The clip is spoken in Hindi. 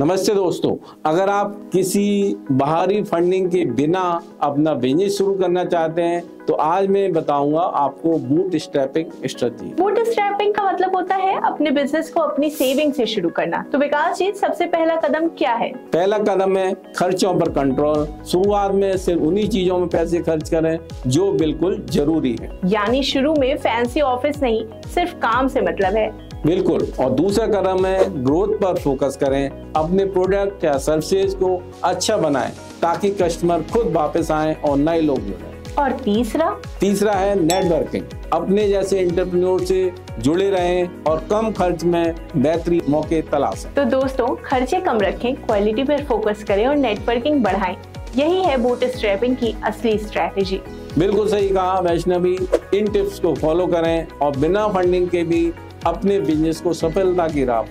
नमस्ते दोस्तों, अगर आप किसी बाहरी फंडिंग के बिना अपना बिजनेस शुरू करना चाहते हैं तो आज मैं बताऊंगा आपको बूटस्ट्रैपिंग स्ट्रेटजी। बूटस्ट्रैपिंग का मतलब होता है अपने बिजनेस को अपनी सेविंग से शुरू करना। तो विकास जी, सबसे पहला कदम क्या है? पहला कदम है खर्चों पर कंट्रोल। शुरुआत में सिर्फ उन्हीं चीजों में पैसे खर्च करें जो बिल्कुल जरूरी है। यानी शुरू में फैंसी ऑफिस नहीं, सिर्फ काम से मतलब है। बिल्कुल। और दूसरा कदम है ग्रोथ पर फोकस करें। अपने प्रोडक्ट या सर्विसेज को अच्छा बनाएं ताकि कस्टमर खुद वापस आएं और नए लोग जुड़ें। और तीसरा है नेटवर्किंग। अपने जैसे एंटरप्रेन्योर से जुड़े रहें और कम खर्च में बेहतरीन मौके तलाशें। तो दोस्तों, खर्चे कम रखें, क्वालिटी पर फोकस करें और नेटवर्किंग बढ़ाएं। यही है बूटस्ट्रैपिंग की असली स्ट्रैटेजी। बिल्कुल सही कहा वैष्णवी। इन टिप्स को फॉलो करें और बिना फंडिंग के भी अपने बिजनेस को सफलता की राह